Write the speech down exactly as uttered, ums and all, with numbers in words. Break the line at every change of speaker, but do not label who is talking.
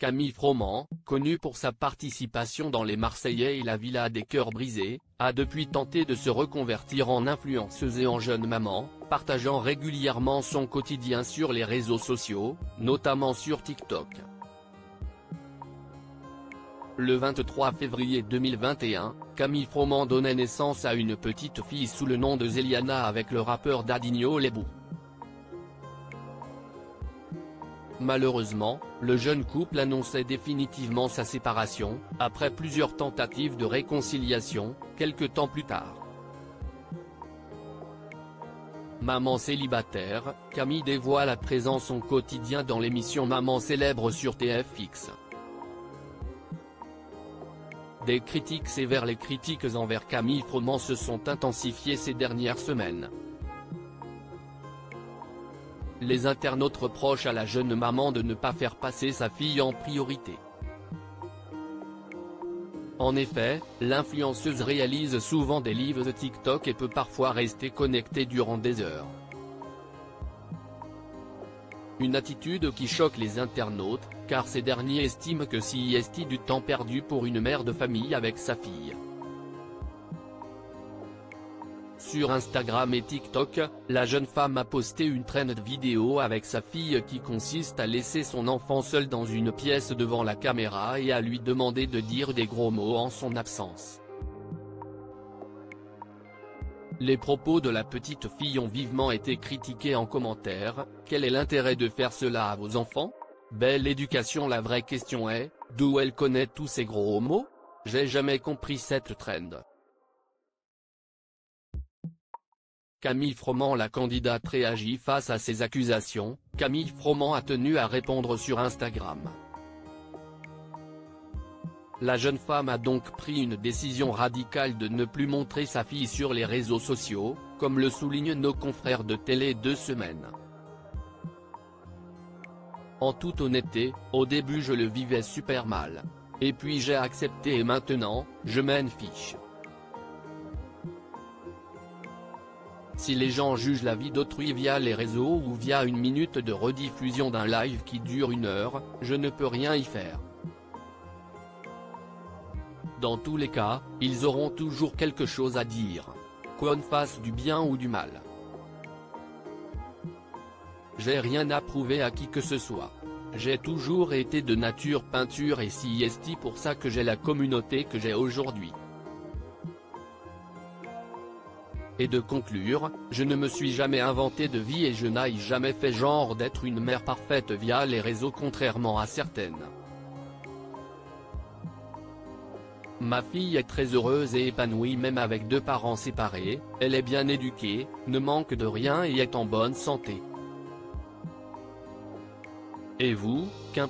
Camille Froment, connue pour sa participation dans Les Marseillais et la Villa des Cœurs Brisés, a depuis tenté de se reconvertir en influenceuse et en jeune maman, partageant régulièrement son quotidien sur les réseaux sociaux, notamment sur TikTok. Le vingt-trois février deux mille vingt et un, Camille Froment donnait naissance à une petite fille sous le nom de Zéliana avec le rappeur Dadinho Lebou. Malheureusement, le jeune couple annonçait définitivement sa séparation, après plusieurs tentatives de réconciliation, quelque temps plus tard. Maman célibataire, Camille dévoile à présent son quotidien dans l'émission Maman célèbre sur T F X. Des critiques sévères. Les critiques envers Camille Froment se sont intensifiées ces dernières semaines. Les internautes reprochent à la jeune maman de ne pas faire passer sa fille en priorité. En effet, l'influenceuse réalise souvent des lives de TikTok et peut parfois rester connectée durant des heures. Une attitude qui choque les internautes, car ces derniers estiment que si est du temps perdu pour une mère de famille avec sa fille. Sur Instagram et TikTok, la jeune femme a posté une trend vidéo avec sa fille qui consiste à laisser son enfant seul dans une pièce devant la caméra et à lui demander de dire des gros mots en son absence. Les propos de la petite fille ont vivement été critiqués en commentaire. Quel est l'intérêt de faire cela à vos enfants? Belle éducation. La vraie question est, d'où elle connaît tous ces gros mots? J'ai jamais compris cette trend. Camille Froment. La candidate réagit face à ces accusations. Camille Froment a tenu à répondre sur Instagram. La jeune femme a donc pris une décision radicale de ne plus montrer sa fille sur les réseaux sociaux, comme le soulignent nos confrères de Télé deux semaines. En toute honnêteté, au début je le vivais super mal. Et puis j'ai accepté et maintenant, je m'en fiche. Si les gens jugent la vie d'autrui via les réseaux ou via une minute de rediffusion d'un live qui dure une heure, je ne peux rien y faire. Dans tous les cas, ils auront toujours quelque chose à dire. Qu'on fasse du bien ou du mal. J'ai rien à prouver à qui que ce soit. J'ai toujours été de nature peinture et c'est pour ça que j'ai la communauté que j'ai aujourd'hui. Et de conclure, je ne me suis jamais inventé de vie et je n'ai jamais fait genre d'être une mère parfaite via les réseaux contrairement à certaines. Ma fille est très heureuse et épanouie même avec deux parents séparés, elle est bien éduquée, ne manque de rien et est en bonne santé. Et vous, qu'en pensez-vous ?